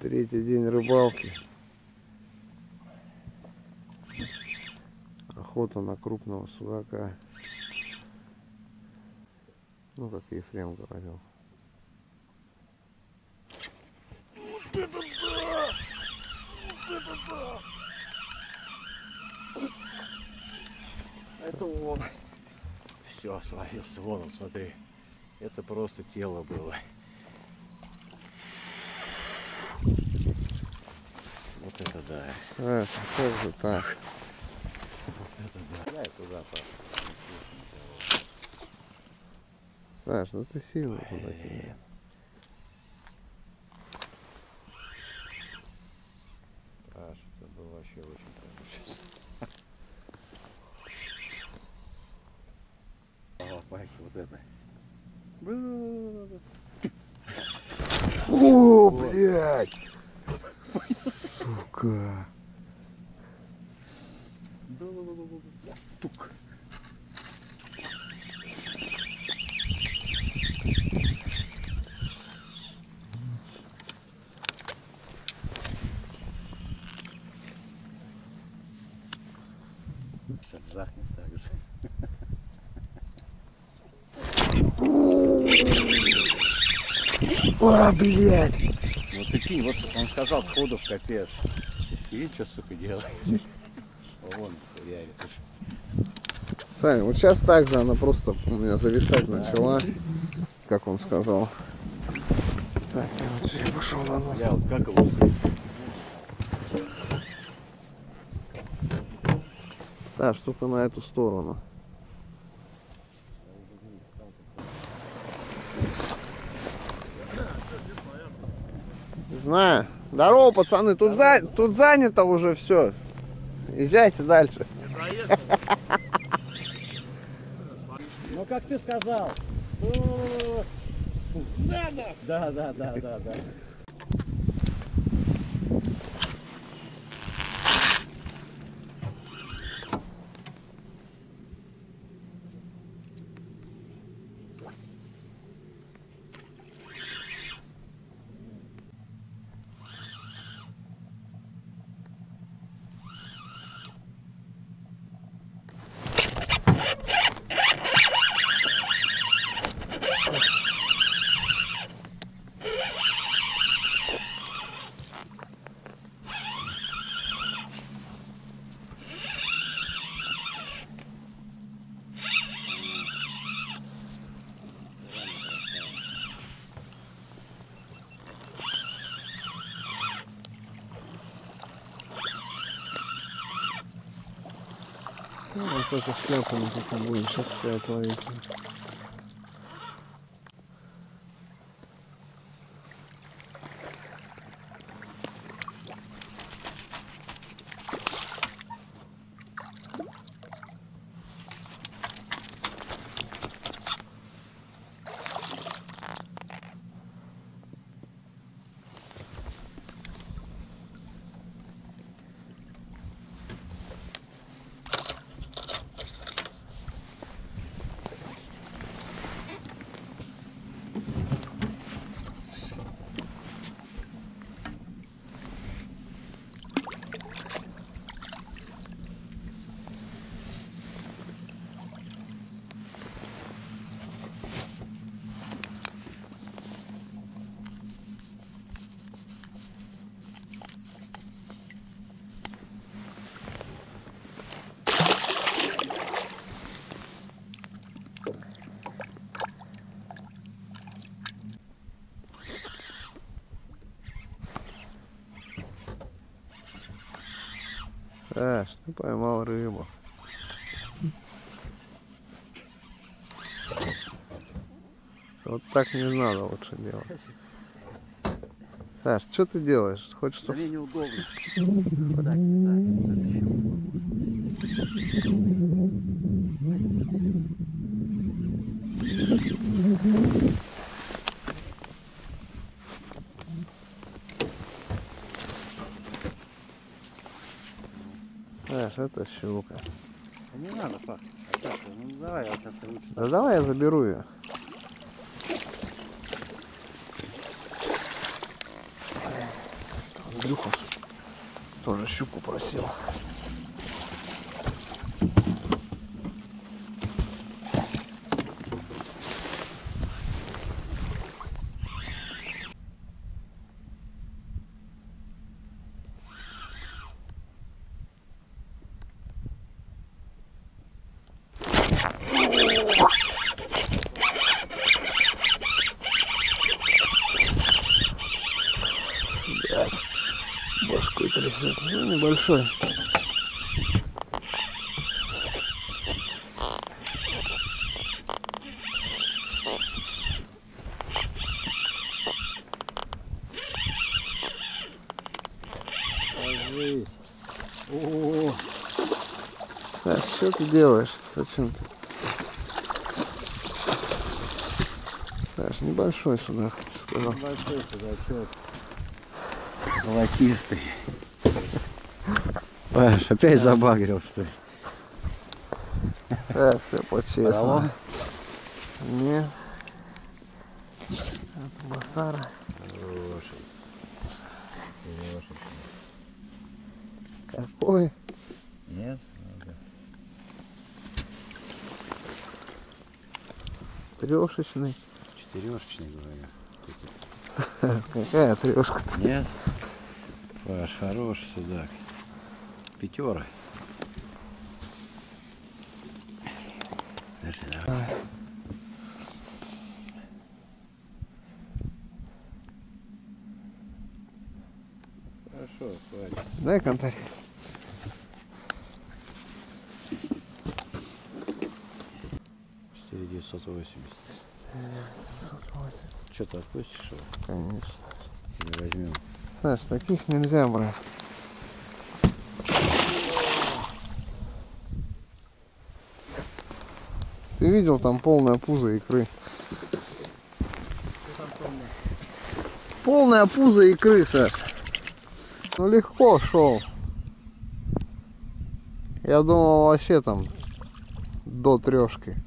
Третий день рыбалки. Охота на крупного судака. Ну, как Ефрем говорил. Вот это да! Вот это да! Это он. Все, свалился. Вон он, смотри. Это просто тело было. Вот это да. Как же так? Вот это да. Дай туда, Паша. Саш, ну ты сильно туда кидаешь. Паша, это был вообще очень хороший. Ага, Пайка, вот это. О, блядь! Сука! Тук. Сейчас жахнет так же. А, блядь! Ну ты кинь, вот он сказал сходу в капец. Видишь, что, сука, делает? Вон, реально. Саня, вот сейчас так же она просто у меня зависать начала, как он сказал. Так, короче, я пошел на нос. Я вот как его... Саш, только на эту сторону. Знаю. Здорово, пацаны, тут занято уже все. Езжайте дальше. Ну как ты сказал? Да. Ну, он только шляпами только будем сейчас стоять ловить. Саш, ты поймал рыбу. Вот так не надо лучше делать. Саш, что ты делаешь? Хочешь, Да чтобы... мне неудобно. Так, Саш, это щука. да не надо, Паш. Ну давай, я сейчас лучше. Да давай я заберу ее. Андрюха тоже щуку просил. Башкой трясет. Ну, небольшой. Ложись. О, Так, что ты делаешь? Зачем ты? Саш, небольшой сюда, сказал. большой судачок. Золотистый. Паш, опять забагрил, что ли? Так, все по-честному. Поролон? Не. Это басара. Хороший. Хороший. Какой? Нет? Трешечный. Четырешечный, говорю. Какая трешка? Нет? Паш, хороший судак. Пятера. Слушай, давай. Хорошо, хватит. Дай контарь. 4980. 780. Что, ты отпустишь его? Конечно. Или возьмем? Саш, таких нельзя брать. Ты видел, там полное пузо икры. Полное пузо икры, Саш. Ну легко шел. Я думал вообще там до трешки.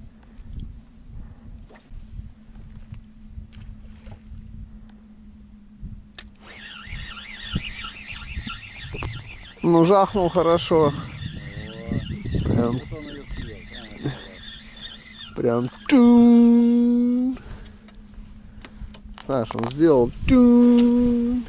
Ну жахнул хорошо. Прям, прям тун. Саш, он сделал тун.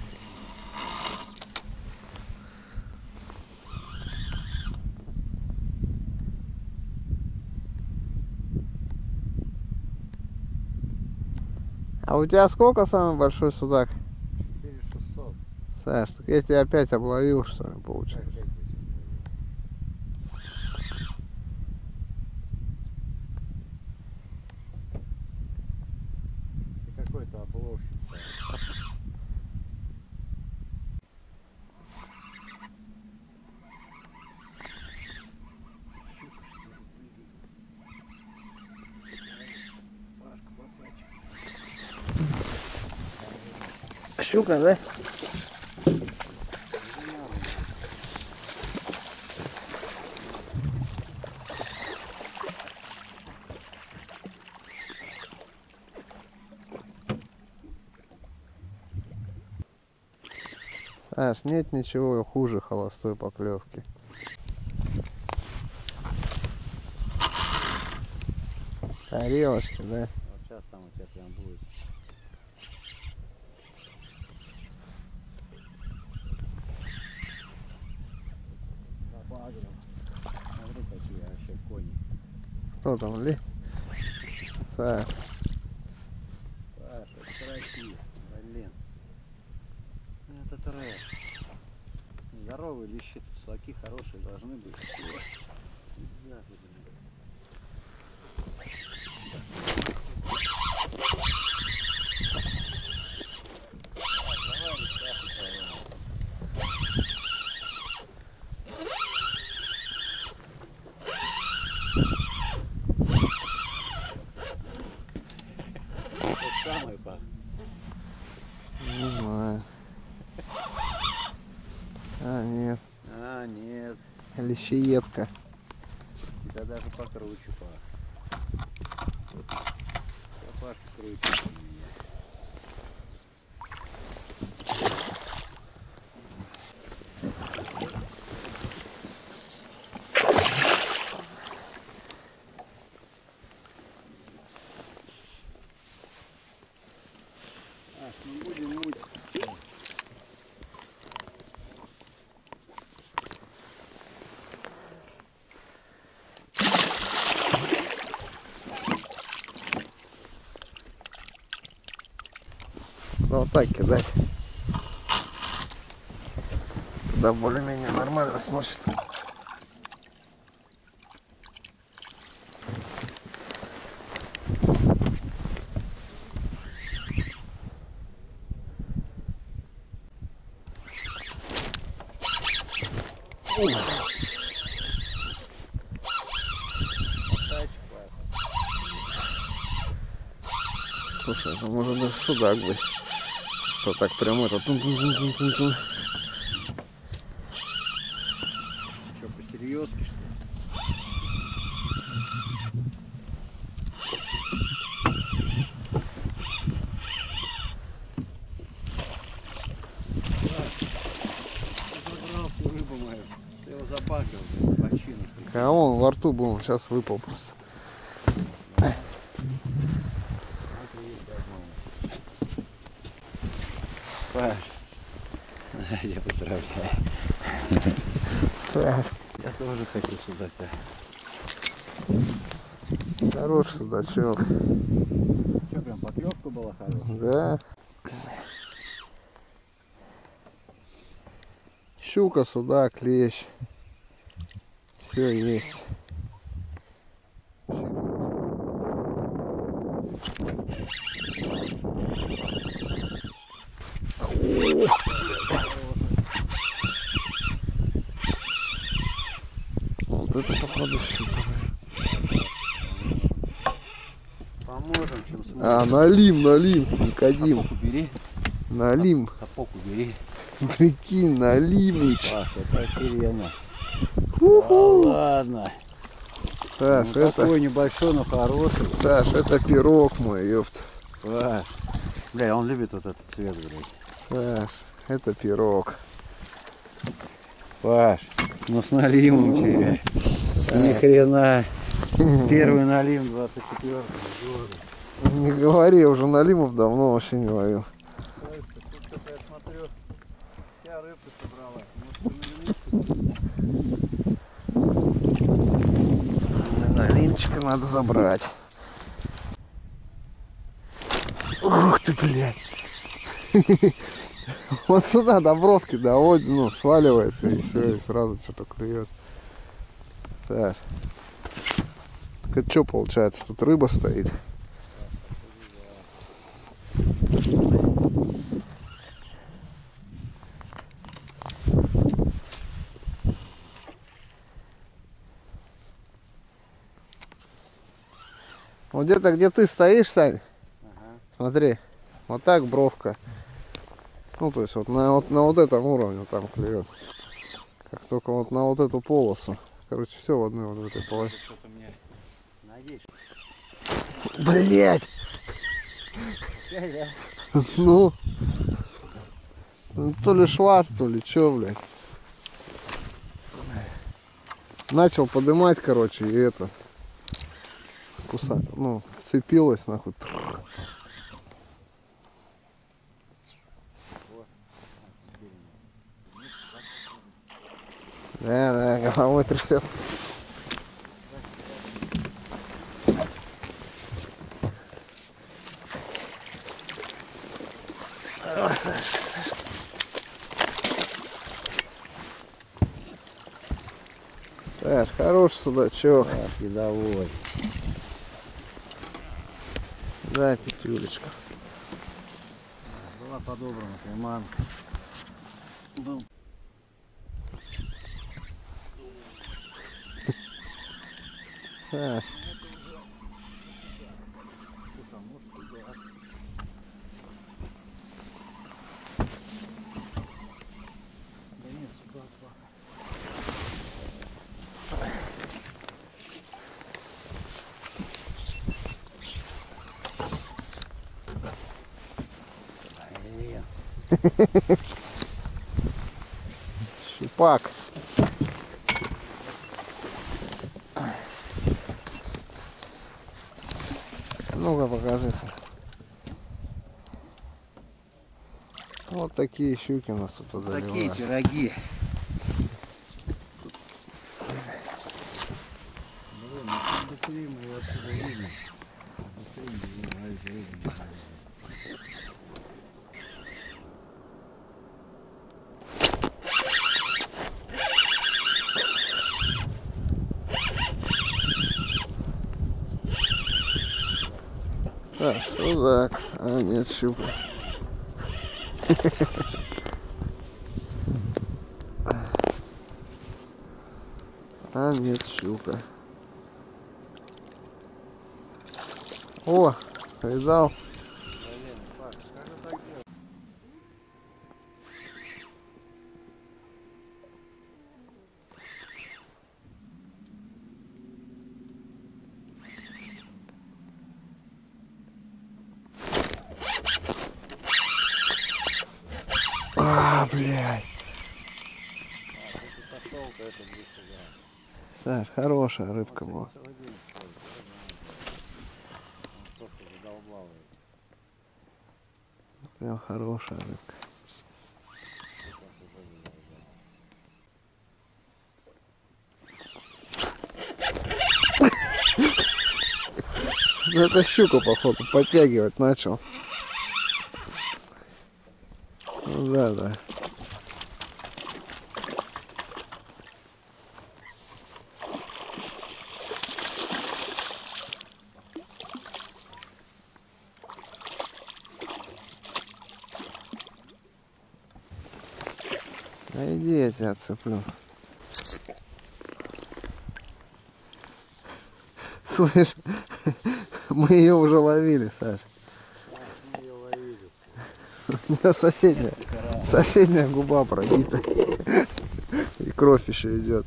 А у тебя сколько самый большой судак? 4600. Саш, так я тебя опять обловил, что ли, получается? Ты какой-то обловщик. Щука, да? Саш, нет ничего хуже холостой поклевки. Тарелочки, да? Вот сейчас там у тебя прям будет. Забагрил. Смотри, какие вообще кони. Кто там, Ли? Саш, Паша, прекрати. Блин. Это трэш. Здоровые лещи, судаки хорошие должны быть. Нельзя тут, блин. Самый пах. не знаю. А, нет. А, нет. Лещеедка. Тебя даже покруче, Паш. Пашка круче меня. вот так кидать. Тогда более-менее нормально сносит. Слушай, ну может даже судак быть. Что так прям это тун-тун-тун-тун-тун. Что, по-серьезки, что ли? Забрал всю рыбу мою. Ты его запакивал, бочину. А он во рту был, он сейчас выпал просто. Паш, я поздравляю. Я тоже хочу судака. Хороший судачок. Что, прям поклевка была хорошая? Да. Щука, судак, лещ. Все есть. Вот это походу щука. Поможем, чем сможем. А, налим, Никодим. Сапог убери. Налим. Сапог убери. Прикинь, Налимыч. Паш, это охеренно. Уху. Ладно. Саш, Ну, это, такой небольшой, но хороший. Саш, это пирог мой, ёпт. Паш. Бля, он любит вот этот цвет, блядь. Саш, это пирог. Паш, ну с наливом тебе. Ни хрена. Первый налим 24-го года. Не говори, уже налимов давно вообще не ловил. Я смотрю, вся рыбка собралась. Налимчика надо забрать. Ух ты, блядь. Вот сюда до бровки доводит, ну, сваливается и все, и сразу что-то клюет. Так. Так это что получается? Тут рыба стоит. Вот где-то, где ты стоишь, Сань, Ага. смотри, вот так бровка. Ну, то есть вот на вот этом уровне там клюет. Как только вот на вот эту полосу. Короче, все в одной вот этой полосе. Что-то мне надеюсь. Блять! Я. Ну, то ли шват, то ли чё, блядь. Начал подымать, короче, и это ну, вцепилась нахуй. Да, головой трясет. Так, хороший судачок. Рядовой. Да, пятюлечка. Была подобрана приманка. Был. Так. Щупак. Ну-ка покажи. Вот такие щуки у нас тут Такие одолевают. пироги. Быстрее мы его отсюда видим. Да, судак. А нет, щука. А нет, щука. О, видал? А, блядь. Саш, хорошая рыбка была. Прям хорошая рыбка. Ну, это щука, походу, подтягивать начал. Ну да, да. А иди, я тебя отцеплю. Слышь, мы ее уже ловили, Саш. У нее соседняя губа пробита. И кровь еще идет.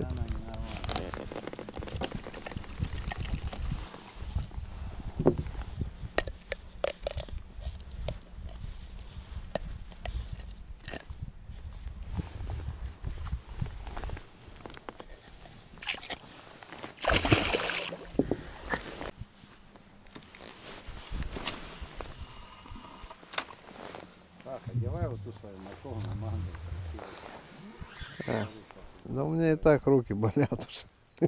Так, одевай вот ту свою морковь на манго. Да у меня и так руки болят уже. Да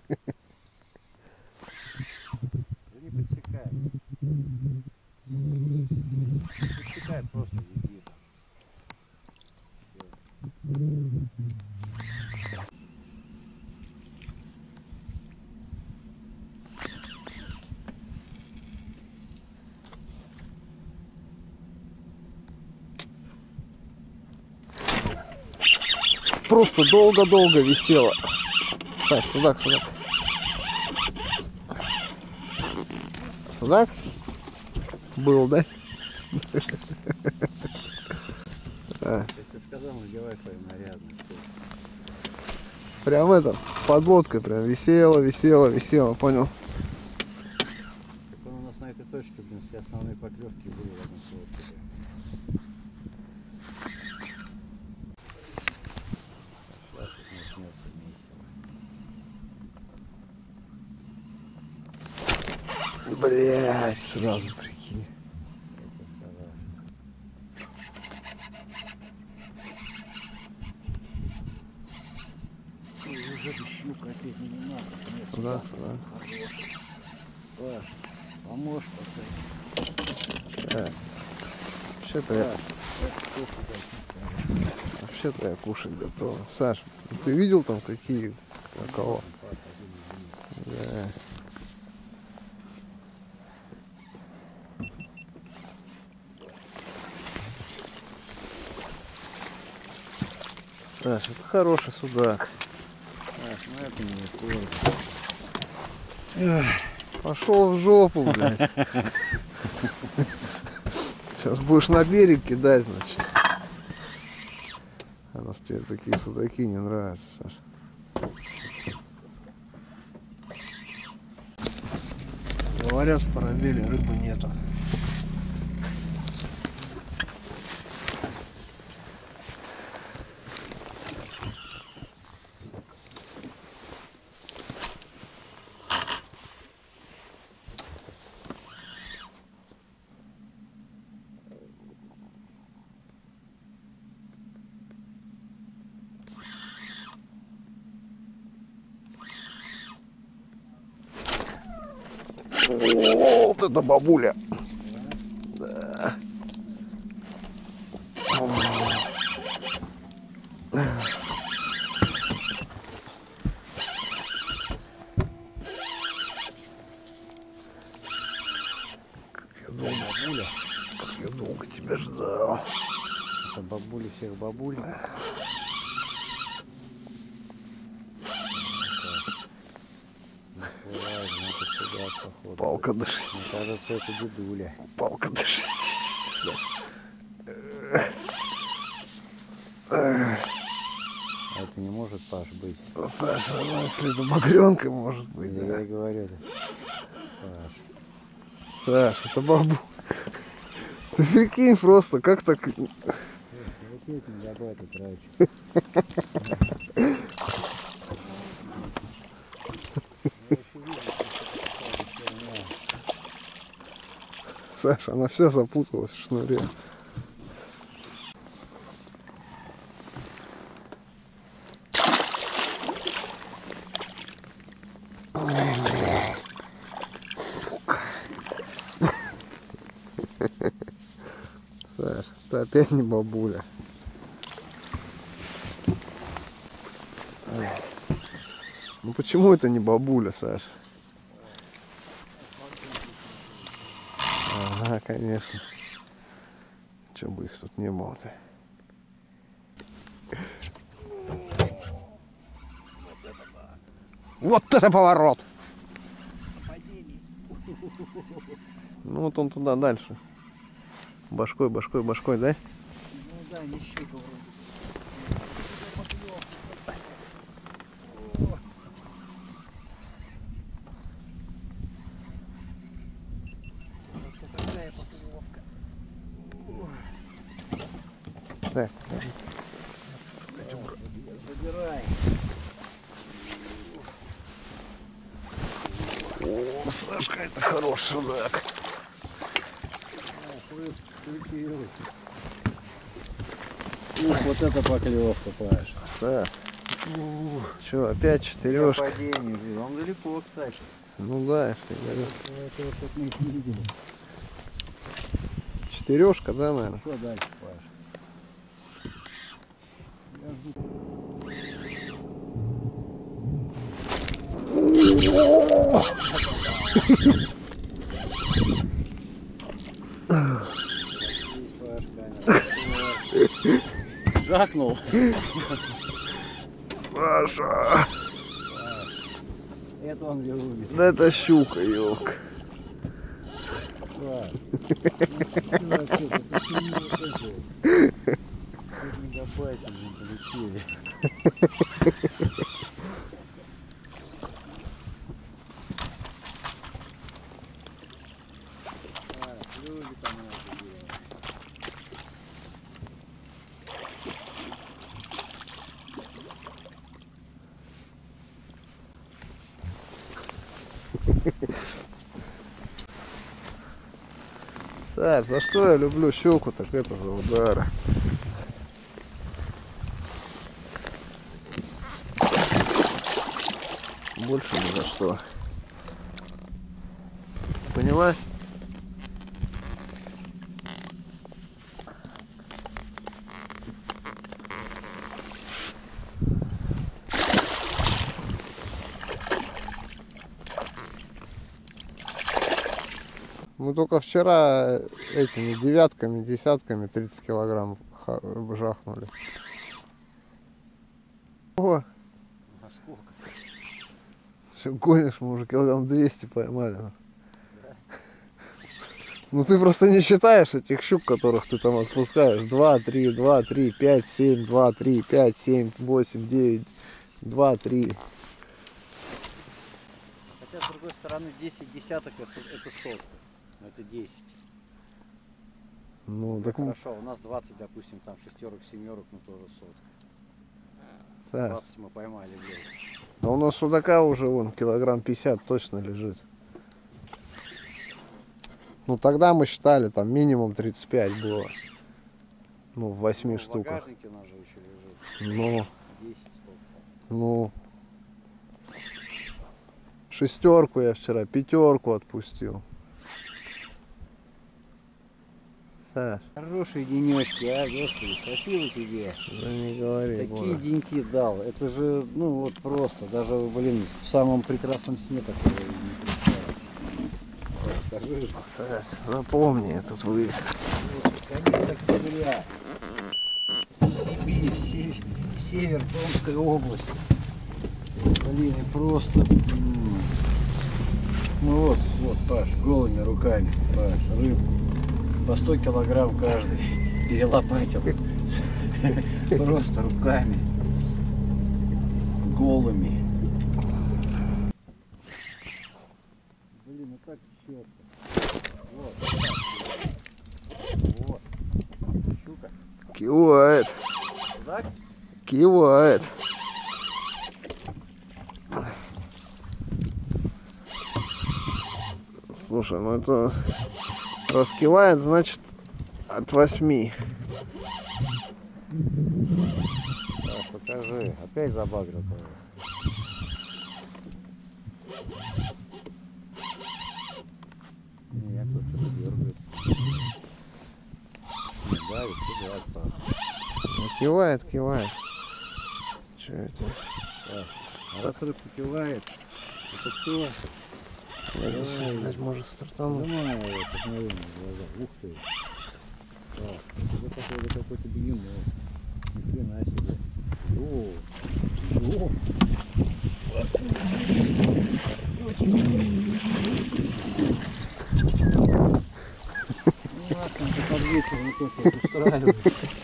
не подсекай. Подсекай, просто веди. Просто долго-долго висела. Так, судак, судак. Судак? Был, да? Я тебе сказал, надевай свою нарядную. Прям это, подлодка прям висела, понял? Так он у нас на этой точке, блин, все основные поклевки были рядом с лодкой. Сейчас тут начнется месиво. Блять, сразу прикинь. Уже щука опять не надо. Нет, Сюда, сюда. Паш, поможешь поставить. Так. Вообще-то я кушать готов. Саш, ты видел там какие, кого? Да. Саш, это хороший судак. Так, ну это не курс. Пошел в жопу, блядь. Сейчас будешь на берег кидать, значит. А нас тебе такие судаки не нравятся, Саша. Говорят, в парабеле рыбы нету. О, вот это бабуля. Да. Как я долго бабули всех бабуль. Сюда, походу. Палка до Мне 6. кажется, это дедуля. Палка до 6. А это не может, Паш, быть. Саша, ну если это багренка может быть, Я да. и говорю. Паш. Саш, это бабу. Ты прикинь просто, как так... Ракет не добавит трачу. Саша, она вся запуталась в шнуре. Ой, блядь. Сука. Саш, ты опять не бабуля. Ну почему это не бабуля, Саш? Ага, конечно. Че бы их тут не было-то. Вот это поворот! Ну вот он туда дальше. Башкой, башкой, башкой, да? Ну да, не щука вроде. Зато какая поклевка. Так, Забирай. о, Сашка, это хороший судак. Ух, вот это поклевка, Паш. Так. Че, опять четырешка? Падение, он далеко, кстати. Ну да, я же тебе говорю. Это вот мы их не видели. Четырешка, да, наверное? Что дальше, Паш? Я жду. Жахнул. Саша! Это он любит. Да это щука, елка. Мегабайты не полетели. Любит она это дело. Саш, за что я люблю щуку, так это за удары. Больше ни за что. Поняла? Мы только вчера этими девятками, десятками 30 килограмм жахнули. О, А сколько? что гонишь, мы уже килограмм 200 поймали. Ну ты просто не считаешь этих щук, которых ты там отпускаешь. 2, 3, 2, 3, 5, 7, 2, 3, 5, 7, 8, 9, 2, 3. Хотя, с другой стороны, 10 десяток это сотка. Но это 10. Ну, так Хорошо, у нас 20, допустим, там шестерок, семерок, ну тоже сотка. да. 20 мы поймали, блядь. А у нас судака уже вон килограмм 50 точно лежит. Ну тогда мы считали, там минимум 35 было. Ну, в 8 Ну, в штуках. багажнике у нас же еще лежит. Ну, 10 сколько. ну. Шестерку я вчера, пятерку отпустил. Саш, Хорошие денечки, а, господи, спасибо тебе. да не говори, Такие Боже. деньки дал. Это же, ну вот просто, даже, блин, в самом прекрасном сне такого не представляешь. Скажи же. Саш, запомни этот выезд. Конец октября. Север Томской области. Блин, просто. Ну вот, Паш, голыми руками, Паш, рыбку. По 100 килограмм каждый. Перелопатил. Просто руками. Голыми. Блин, ну как четко. Вот. Щука. Кивает. Так? Кивает. Слушай, ну это раскивает, значит, от 8. Так, покажи. Опять забагрил. Нет, тут что-то дергает. Давит, Паш. Ну, кивает, кивает. Че это? А раз рыбка кивает, это все. Давай, может стартануть. Нажимай его, посмотри на глаза. Ух ты. Так, это походу какой-то бегемот. Ни хрена себе. О. Ну ладно, это под вечер не то, что устраивает.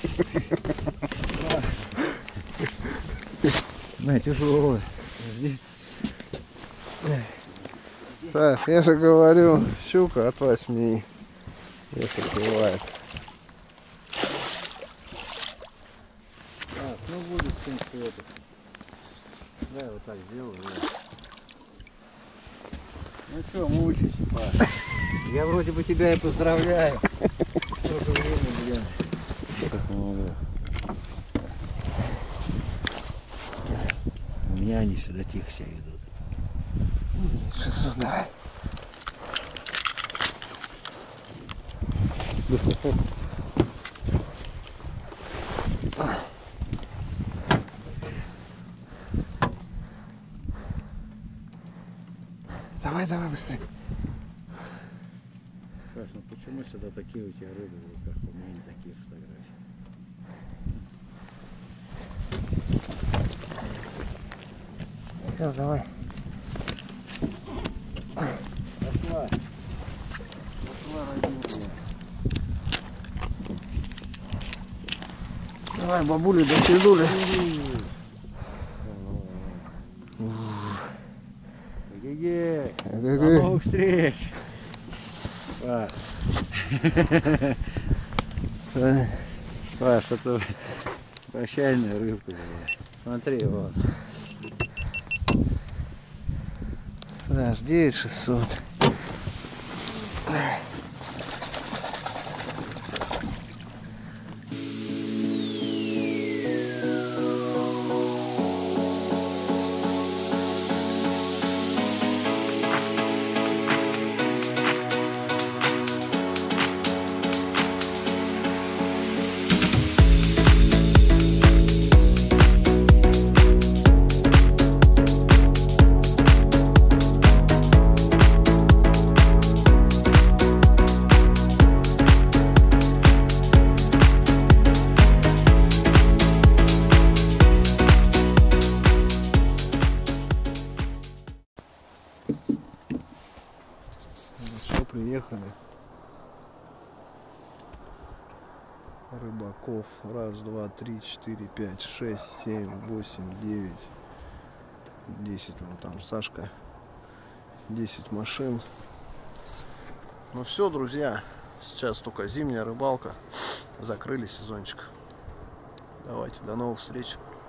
На, тяжелый. Подожди. Саш, я же говорю, щука от 8, если кивает. Так, ну будет в принципе это. Да, вот так сделаю. Да. Ну что, мучайся, Паш. Я вроде бы тебя и поздравляю. В то же время, блин. У меня они сюда тихо себя ведут. 600, давай. Давай, давай, быстрее. Паш, ну почему сюда такие у тебя рыбы в руках? У меня не такие фотографии. Все, давай. Пошла. Пошла, родная. Давай, бабули, до свидули. Ге-ге. До Ге-ге. новых встреч. Паш. Паш, это прощальная рыбка была. Смотри, вот. Саш, 9600. Что, приехали. Рыбаков. 1, 2, 3, 4, 5, 6, 7, 8, 9, 10. Вон там Сашка. 10 машин. Ну все, друзья. Сейчас только зимняя рыбалка. Закрыли сезончик. Давайте, до новых встреч.